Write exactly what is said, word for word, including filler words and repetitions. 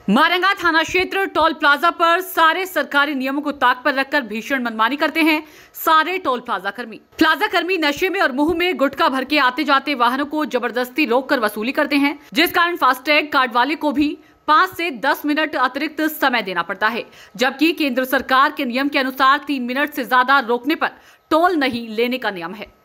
मारंगा थाना क्षेत्र toll plaza पर सारे सरकारी नियमों को ताक पर रखकर भीषण मनमानी करते हैं सारे टोल प्लाजा कर्मी। प्लाजा कर्मी नशे में और मुंह में गुटखा भर के आते जाते वाहनों को जबरदस्ती रोककर वसूली करते हैं, जिस कारण फास्टैग कार्ड वाले को भी पाँच से दस मिनट अतिरिक्त समय देना पड़ता है, जबकि केंद्र सरकार के नियम के अनुसार तीन मिनट से ज्यादा रोकने पर टोल नहीं लेने का नियम है।